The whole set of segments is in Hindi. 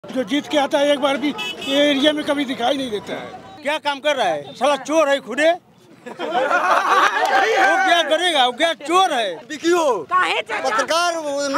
जो जीत के आता है एक बार भी ये एरिया में कभी दिखाई नहीं देता है। क्या काम कर रहा है? साला चोर है खुदे। वो क्या करेगा? वो क्या चोर है? बिकियो पत्रकार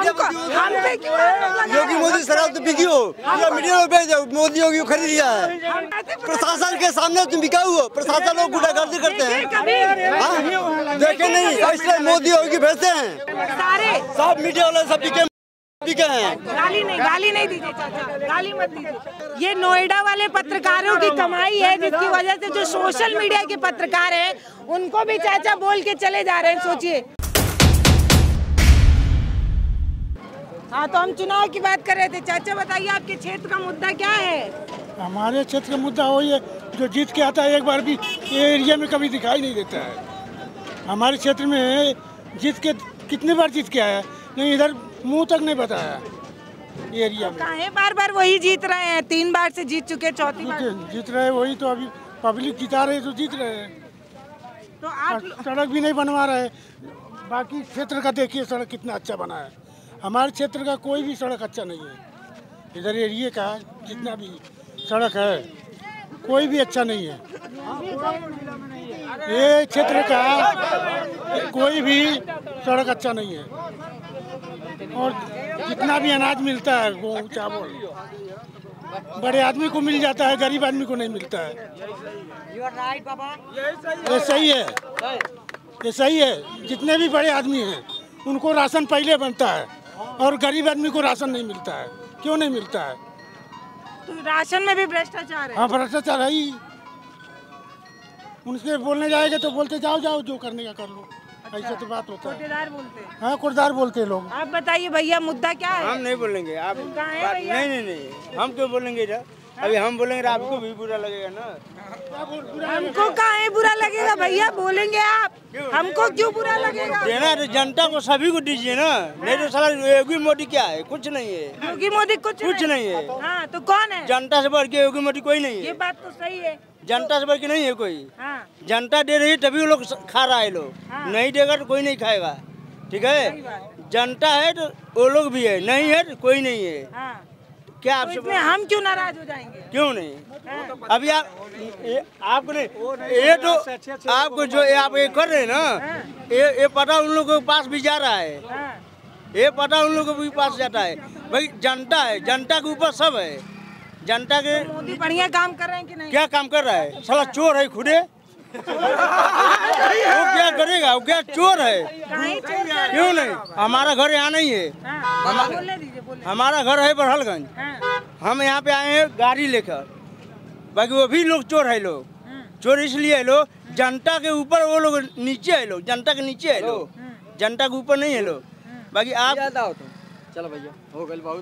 योगी मोदी शराब तो बिकियो पूरा मीडिया में भेजो। मोदी योगी खरीद लिया है। प्रशासन के सामने तुम बिकाऊ हो। प्रशासन लोग गुंडागर्दी करते हैं। देखे नहीं इसलिए मोदी योगी भेजते हैं। सारे सब मीडिया वाले सब बिके हैं। गाली नहीं दीजिए चाचा, गाली मत दीजिए। ये नोएडा वाले पत्रकारों की कमाई है जिसकी वजह से जो सोशल मीडिया के पत्रकार हैं उनको भी चाचा बोल के चले जा रहे हैं। सोचिए। हाँ, तो हम चुनाव की बात कर रहे थे। चाचा बताइए आपके क्षेत्र का मुद्दा क्या है? हमारे क्षेत्र का मुद्दा वही है जो जीत के आता है एक बार भी ये एरिया में कभी दिखाई नहीं देता है। हमारे क्षेत्र में जीत के कितनी बार जीत के आया नहीं, इधर मुंह तक नहीं बताया एरिया में। काहे बार बार वही जीत रहे हैं? 3 बार से जीत चुके, चौथी बार जीत रहे वही तो अभी पब्लिक जिता रहे तो जीत रहे हैं। तो आप सड़क भी नहीं बनवा रहे। बाकी क्षेत्र का देखिए सड़क कितना अच्छा बना है। हमारे क्षेत्र का कोई भी सड़क अच्छा नहीं है। इधर एरिया का जितना भी सड़क है कोई भी अच्छा नहीं है। ये क्षेत्र का कोई भी सड़क अच्छा नहीं है। और जितना भी अनाज मिलता है गेहूं चावल बड़े आदमी को मिल जाता है, गरीब आदमी को नहीं मिलता है। ये सही है, ये सही है। जितने भी बड़े आदमी हैं उनको राशन पहले बनता है और गरीब आदमी को राशन नहीं मिलता है। क्यों नहीं मिलता है? तो राशन में भी भ्रष्टाचार है। हाँ, भ्रष्टाचार है ही। उनसे बोलने जाएंगे तो बोलते जाओ जाओ जो करने का कर लो। ऐसा तो बात होता है। कोटेदार बोलते हैं। हाँ, कोटेदार बोलते हैं लोग। आप बताइए भैया मुद्दा क्या है? हम नहीं बोलेंगे। आप कहाँ है भैया? नहीं, हम क्यों बोलेंगे इधर? अभी हम बोलेंगे आपको भी बुरा लगेगा ना। हमको काहे बुरा लगेगा भैया? बोलेंगे आप, हमको क्यों बुरा लगेगा? देना तो जनता को सभी को दीजिए ना। नहीं तो साला योगी मोदी क्या है? कुछ नहीं है। योगी मोदी कुछ नहीं है। हाँ, तो कौन है? जनता से बढ़ के योगी मोदी कोई नहीं ये है। बात तो सही है। जनता से बढ़ के नहीं है कोई। हाँ, जनता दे रही है तभी वो लोग खा रहा है। लोग नहीं देगा तो कोई नहीं खाएगा। ठीक है, जनता है तो वो लोग भी है, नहीं है तो कोई नहीं है। हाँ। क्या तो आपसे इसमें हम क्यों नाराज हो जाएंगे? क्यों नहीं? हाँ। अभी आपको नहीं ये तो आपको जो आप ये कर रहे हैं ना, ये पता उन लोगों के पास भी जा रहा है। हाँ। ये पता उन लोगों के भी पास जाता है। भाई जनता है, जनता के ऊपर सब है। जनता के मोदी बढ़िया काम कर रहे हैं कि नहीं? क्या काम कर रहा है? साला चोर है खुदे। वो क्या करेगा? वो क्या चोर है? क्यों नहीं? हमारा घर यहाँ नहीं है। हमारा घर है बड़हलगंज। हम यहाँ पे आए हैं गाड़ी लेकर। बाकी वो भी लोग चोर है। लोग चोर इसलिए है लोग जनता के ऊपर, वो लोग नीचे है। लोग जनता के नीचे है। लोग जनता के ऊपर नहीं है लोग। बाकी आप चलो भैया हो गई बहुत।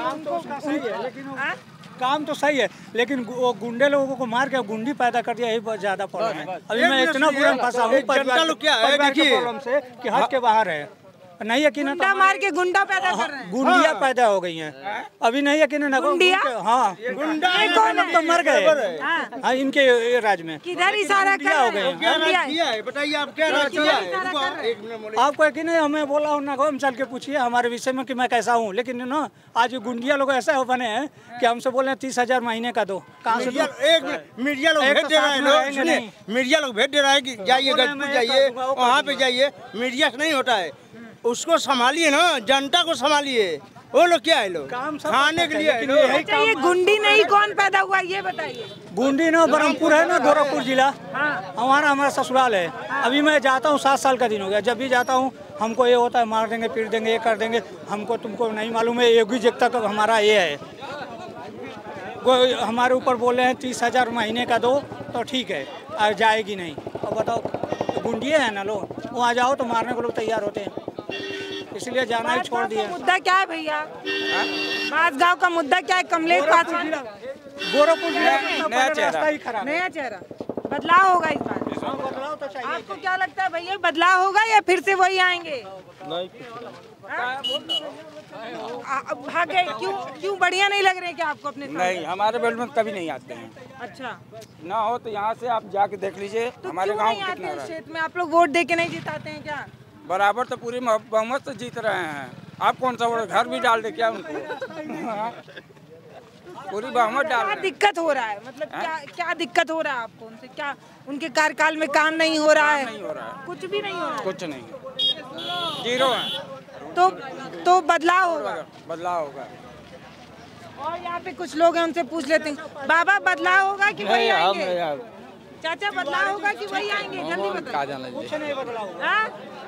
काम तो सही है लेकिन वो गुंडे लोगों को मार के गुंडी पैदा कर दिया, यही बहुत ज्यादा प्रॉब्लम है। अभी मैं इतना बुरा फंसा हूँ परिवार के प्रॉब्लम से कि हद के बाहर है। नहीं यकीन है गुंडा मार के गुंडा पैदा कर रहे हैं। गुंडिया पैदा हो गई हैं। अभी नहीं यकीन है। गुंडिया? हाँ, गुंडा तो मर गए। हाँ, इनके राज में किधर इशारा कर हो गए है? बताइए आप क्या राज किया है? आपको यकीन है? हमें बोला हूँ ना, हम चल के पूछिए हमारे विषय में कि मैं कैसा हूँ। लेकिन ना आज गुंडिया लोग ऐसा बने हैं कि हमसे बोले 30,000 महीने का दो। कहाँ से? मीडिया लोग भेज दे रहा है। लोग मीडिया लोग भेज दे रहा है कि जाइए गजपुर जाइए, वहाँ पे जाइए। मीडिया से नहीं होता है। उसको संभालिए ना, जनता को संभालिए। वो लोग क्या है? लोग खाने के लिए ये गुंडी नहीं कौन पैदा हुआ ये बताइए। गुंडी ना ब्रह्मपुर है ना, गोरखपुर जिला। हमारा ससुराल है। अभी मैं जाता हूँ 7 साल का दिन हो गया। जब भी जाता हूँ हमको ये होता है मार देंगे, पीट देंगे, ये कर देंगे। हमको तुमको नहीं मालूम है योगी जी तक हमारा ये है। हमारे ऊपर बोले हैं 30,000 महीने का दो तो ठीक है, और जाएगी नहीं। और बताओ गुंडिये हैं ना लोग, वहाँ जाओ तो मारने को लोग तैयार होते हैं। इसलिए जाना ही छोड़ दिया। मुद्दा क्या है भैया? बांसगांव का मुद्दा क्या है? कमलेश पासवान गोरखपुर नया चेहरा बदलाव होगा इस बार। बदलाव तो चाहिए। आपको क्या लगता है भैया बदलाव होगा या फिर से वही आएंगे? भाग गए क्यों बढ़िया नहीं लग रहे क्या आपको अपने साथ? नहीं, हमारे बेल्ट में कभी नहीं आते हैं। अच्छा, ना हो तो यहाँ से आप जाके देख लीजिए तो हमारे क्यों गांव नहीं आते कितना इस क्षेत्र में? आप लोग वोट दे के नहीं जिताते हैं क्या? बराबर तो पूरी बहुमत से जीत रहे हैं। आप कौन सा घर भी डाल दे क्या उनको? पूरी बहुमत डाल क्या रहे हैं। दिक्कत हो रहा है, मतलब क्या दिक्कत हो रहा है आपको उनसे? क्या उनके कार्यकाल में काम नहीं हो रहा है? नहीं हो रहा है, कुछ भी नहीं हो रहा है। कुछ नहीं, जीरो है। तो बदलाव होगा। बदलाव होगा। और यहाँ पे कुछ लोग हैं, उनसे पूछ लेते हैं। बाबा, बदलाव होगा कि वही आएंगे? चाचा, बदलाव होगा कि वही आएंगे? जल्दी बताओ। कुछ नहीं बदलाव। हाँ?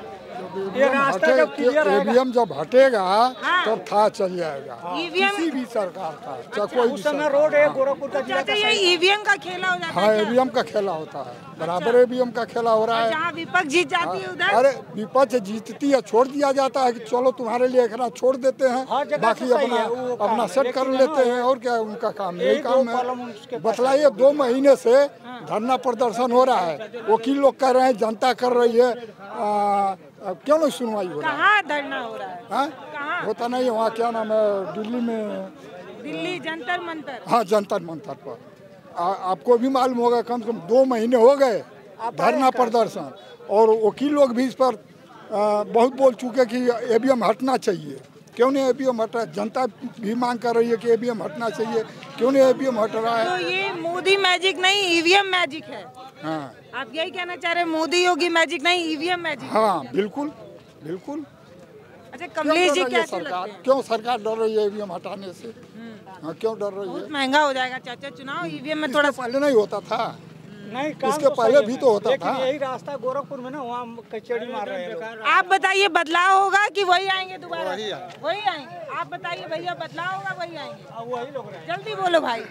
ये रास्ता जब क्लियर है, ईवीएम जब हटेगा हाँ। तब था चल जाएगा ईवीएम किसी भी सरकार का, चाहे कोई भी उस समय सरकार। रोड है गोरखपुर का जिला चाचा, का ये ईवीएम का खेला हो जाता हाँ, है क्या? ईवीएम का खेला होता है, बराबर ईवीएम का खेला हो रहा और है। जहाँ विपक्ष जीत जाती है उधर? अरे विपक्ष जीतती है, छोड़ दिया जाता है कि चलो तुम्हारे लिए इतना छोड़ देते हर हैं, जगह बाकी से सही अपना है, वो काम अपना है। सेट कर लेकिन लेते ना, हैं। और क्या उनका काम, यही यही काम दो कॉलम उसके है। पास बतलाइए, 2 महीने से धरना प्रदर्शन हो रहा है, वकील लोग कह रहे हैं, जनता कर रही है, क्यों नहीं सुनवाई हो रहा है? कहाँ धरना हो रहा है? हाँ? कहाँ? होता नहीं है वहाँ, क्या नाम है, दिल्ली में। दिल्ली जंतर मंतर। हाँ, जंतर मंतर पर आपको भी मालूम होगा, कम से कम 2 महीने हो गए धरना प्रदर्शन, और वकील लोग भी इस पर बहुत बोल चुके कि ईवीएम हटना चाहिए। क्यों नहीं ईवीएम हट रहा है? जनता भी मांग कर रही है कि ईवीएम हटना चाहिए, क्यों नहीं ईवीएम हट रहा है? तो ये मोदी मैजिक नहीं, ईवीएम मैजिक है। हाँ आप यही कहना चाह रहे हैं, मोदी योगी मैजिक नहीं, ईवीएम मैजिक? हाँ, बिल्कुल बिल्कुल। अच्छा, क्यों कमलेश डर जी रही है कैसे सरकार? लगते हैं? क्यों सरकार डर रही है ईवीएम हटाने से? हाँ, क्यों डर रही है? बहुत महंगा हो जाएगा चाचा चुनाव, ईवीएम में थोड़ा इससे पहले नहीं होता था। नहीं, काम इसके तो पहले सही है। भी तो होता लेकिन था। यही रास्ता गोरखपुर में ना, वहाँ कचौड़ी मार रहे हैं लोग। आप बताइए, बदलाव होगा कि वही आएंगे दोबारा? वही आएंगे। आप बताइए भैया, बदलाव होगा वही आएंगे? अब वही लोग रहे। जल्दी बोलो भाई।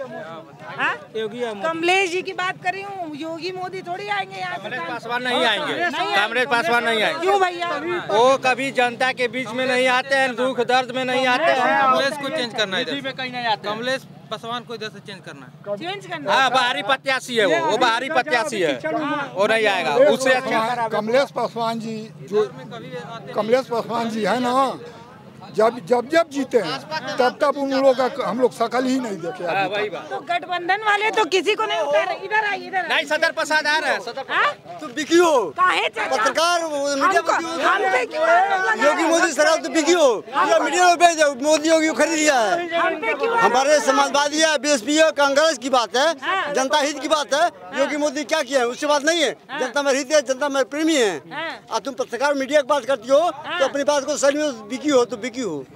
हाँ? योगी है मोदी। कमलेश जी की बात कर रही हूँ, योगी मोदी थोड़ी आएंगे यहाँ से। पासवान नहीं आएंगे, नहीं कांग्रेस पासवान नहीं आएंगे। क्यों भैया? वो कभी जनता के बीच में नहीं आते हैं, दुख दर्द में नहीं आते हैं। कमलेश को चेंज करना है इधर में कहीं नहीं आते हैं। कमलेश पासवान को इधर से चेंज करना है। चेंज करना? हाँ, बाहरी प्रत्याशी है वो बाहरी प्रत्याशी है, वो नहीं आएगा। उससे अच्छा कमलेश पासवान जी, जो कमलेश पासवान जी है ना, जब जीते हैं तब उन लोगों का हम लोग शकल ही नहीं देखे अभी तक। वही बात। तो गठबंधन वाले तो किसी को नहीं उतारे। इधर आइए, इधर नहीं, सदर प्रसाद आ रहे हैं, सदर हाँ? तुम बिकी हो, काहे चाचा? पत्रकार मीडिया हम पे क्यों आरोप लगा योगी रहे मोदी सरकार तो बिकी हो, पूरा मीडिया में भेज दो, मोदी योगी को खरीद लिया है। हैं? हम पे क्यों आरोप हमारे लगा रहे हैं? समाजवादी है, बीएसपी है, कांग्रेस की बात है, हाँ। जनता हित की बात है। योगी मोदी क्या किया है उससे बात नहीं है। जनता में हित है, जनता में प्रेमी है। हाँ। और तुम पत्रकार मीडिया की बात करती हो तो अपनी बात को सही में बिकी हो तो बिकी हो।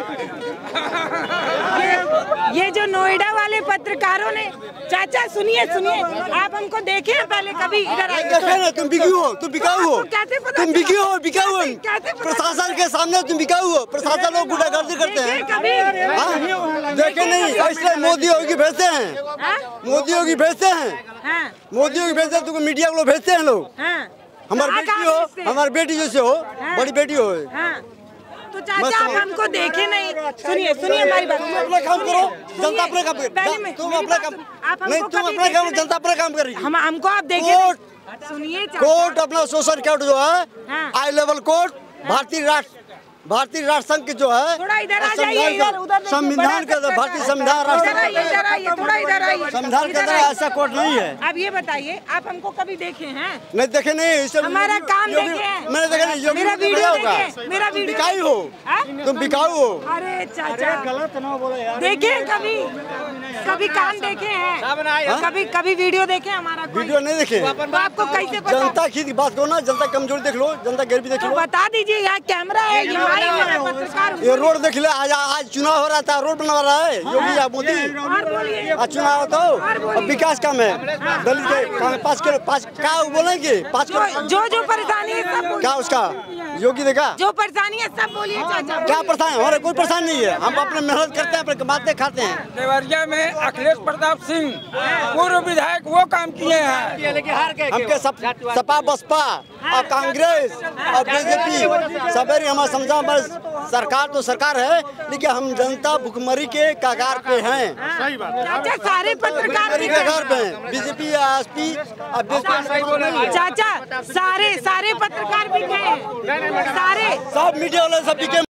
ये जो नोएडा वाले पत्रकारों ने, चाचा सुनिए सुनिए, आप हमको देखे हैं पहले कभी? इधर आइए। देखे ना, तुम बिकी हो, तुम बिकाऊ हो, आपको कैसे पता तुम बिकी चला? हो, बिकाऊ हो। कैसे पता प्रशासन के सामने तुम बिकाऊ हो, प्रशासन लोग गुंडागर्दी करते देखे हैं। कभी? हाँ? देखे नहीं, इसलिए मोदी योगी भेजते हैं, हाँ? मोदी योगी भेजते हैं, हाँ, मोदी योगी भेजते हैं, तुमको मीडिया को लोग भेजते हैं लोग। हाँ। हमारी कहाँ बेटी कहाँ भेजते हो, हैं? हमारी बेटी जैसे हो, हाँ। बड़ी बेटी हो। हाँ। तो चाचा आप हमको देखे नहीं? सुनिए सुनिए हमारी बात। अपना काम करो, जनता अपना काम पहले करे। मैं- तुम मेरी अपना बात काम सुन- आप हमको नहीं, तुम कभी अपना काम, देखे जनता अपना काम करेगी। हम हमको आप देखे कोर्ट नहीं? सुनिए चाचा। कोर्ट अपना सोशल कोर्ट जो है, हाँ। हाई लेवल कोर्ट, भारतीय राष्ट्र संघ के जो है, थोड़ा इधर आ जाइए, इधर उधर देखिए, संविधान के बड़ा अंदर, भारतीय संविधान राष्ट्र इधर आइए, इधर आइए, थोड़ा इधर आइए। संविधान के इधर अंदर आइए। ऐसा कोर्ट नहीं है। अब ये बताइए, आप हमको कभी देखे हैं? नहीं देखे नहीं, इससे हमारा काम योगी- देखे हैं। मैंने देखा नहीं, योगी मेरा मोदी वीडियो बड़ा होगा। देखे, मेरा तुम वीडियो बिकाऊ हो, हाँ? तुम बिकाऊ हो। अरे चाचा, गलत ना बोलो यार। देखे हैं कभी काम देखे हैं? कभी वीडियो देखे हमारा कोई? वीडियो नहीं देखे। तो आपको कैसे पता? जनता की बात करो ना, जनता कमजोरी देख लो, जनता गरीबी देख तो लो। बता दीजिए, यहाँ कैमरा है, ये माइक है, पत्रकार हूँ। ये रोड देख ले, आज चुनाव हो रहा था, रोड बना रहा है योगी या मोदी। और बोलिए। आज चुनाव हो तो अब विकास काम है, दलित के 5 क्या बोलेंगे, 5 जो परेशानी है सब बोलिए। क्या उसका योगी देखा जो परेशानी है सब बोलिए चाचा। क्या परेशानी है? हमारा कोई परेशानी नहीं है, हम अपने मेहनत करते हैं, अपने कमाते खाते हैं। देवरिया में अखिलेश प्रताप सिंह पूर्व विधायक वो काम किए हैं। हमके सपा बसपा और कांग्रेस और बीजेपी सबेरी हमारा समझा, हमारे सरकार तो सरकार है, लेकिन हम जनता भुखमरी के कगार पे हैं। चाचा सारे पत्रकार भुखमरी के कगार पे हैं, बीजेपी एसपी और चाचा सारे पत्रकार भी गए हैं, सारे सब मीडिया वाले सब बिके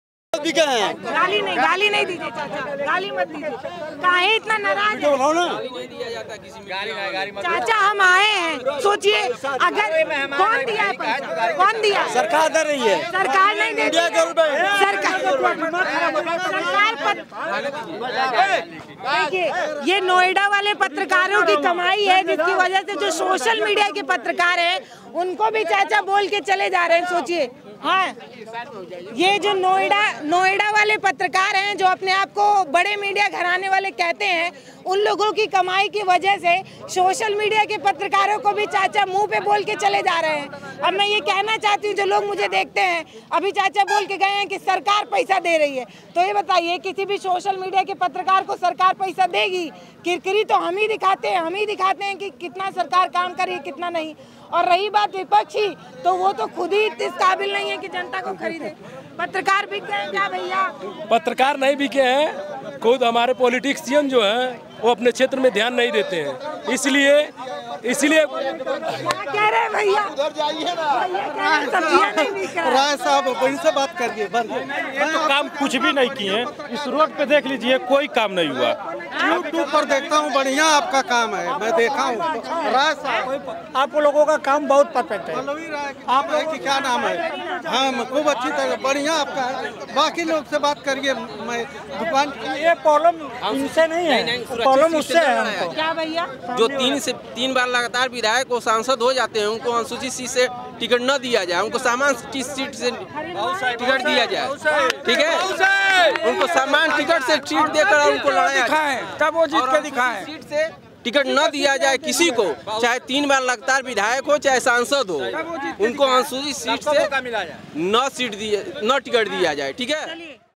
बिके हैं। गाली नहीं दीजिए चाचा, गाली मत दीजिए। काहे इतना नाराज है चाचा? हम आए हैं, सोचिए अगर कौन दिया है पैसा, कौन दिया? सरकार दे रही है, सरकार नहीं देती है। देखिए ये नोएडा वाले पत्रकारों की कमाई है, जिसकी वजह से जो सोशल मीडिया के पत्रकार हैं उनको भी चाचा बोल के चले जा रहे हैं। सोचिए, हाँ, ये जो नोएडा वाले पत्रकार हैं जो अपने आप को बड़े मीडिया घराने वाले कहते हैं, उन लोगों की कमाई की वजह से सोशल मीडिया के पत्रकारों को भी चाचा मुंह पे बोल के चले जा रहे हैं। अब मैं ये कहना चाहती हूँ, जो लोग मुझे देखते हैं, अभी चाचा बोल के गए हैं कि सरकार पैसा दे रही है, तो ये बताइए किसी भी सोशल मीडिया के पत्रकार को सरकार पैसा देगी? किरकिरी तो हम ही दिखाते हैं कि कितना सरकार काम कर रही है, कितना नहीं। और रही बात विपक्षी, तो वो तो खुद ही इस काबिल नहीं है कि जनता को खरीदे। पत्रकार बिक गए क्या भैया? पत्रकार नहीं बिके हैं, खुद हमारे पॉलिटिशियन जो हैं वो अपने क्षेत्र में ध्यान नहीं देते हैं, इसलिए क्या कह रहे हैं भैया? सब्जियां नहीं बिक रहा। राय साहब वहीं से बात करिए। ये तो काम कुछ भी नहीं किए, इस रोड पे देख लीजिए कोई काम नहीं हुआ। यूट्यूब पर देखता हूँ, बढ़िया आपका काम है, मैं देखा हूँ। राय साहब आप लोगों का काम बहुत परफेक्ट है। आप की क्या नाम है? हाँ, खूब अच्छी तरह, बढ़िया आपका है। बाकी लोग से बात करिए। मैं दुकान, ये प्रॉब्लम इनसे नहीं है, प्रॉब्लम उससे है हमको। क्या भैया? जो 3 बार लगातार विधायक और सांसद हो जाते हैं, उनको अनुसूचित सीट से टिकट न दिया जाए, उनको सामान्य सीट से टिकट दिया जाए, ठीक है? उनको सामान्य टिकट से सीट देकर उनको लड़ाया जाए, तब वो जीत के दिखाएं। सीट से टिकट न दिया जाए किसी को, चाहे 3 बार लगातार विधायक हो चाहे सांसद हो, उनको अनुसूचित सीट से न टिकट दिया जाए, ठीक है?